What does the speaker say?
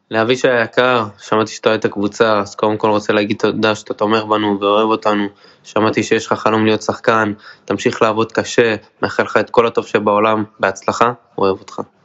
לאבישי היקר, שמעתי שאתה אוהד את הקבוצה, אז קודם כל רוצה להגיד תודה שאתה תומך בנו ואוהב אותנו. שמעתי שיש לך חלום להיות שחקן, תמשיך לעבוד קשה, מאחל לך את כל הטוב שבעולם, בהצלחה, אוהב אותך.